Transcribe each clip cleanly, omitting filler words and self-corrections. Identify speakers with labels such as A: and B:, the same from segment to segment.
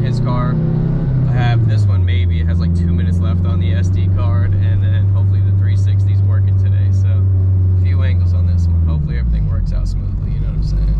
A: his car. I have this one, maybe it has like 2 minutes left on the SD card, and then hopefully the 360 is working today. So a few angles on this one. Hopefully everything works out smoothly, you know what I'm saying?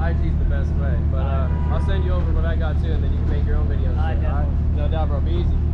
B: I'll send you over what I got too, and then you can make your own videos.
A: No doubt, bro. Be easy.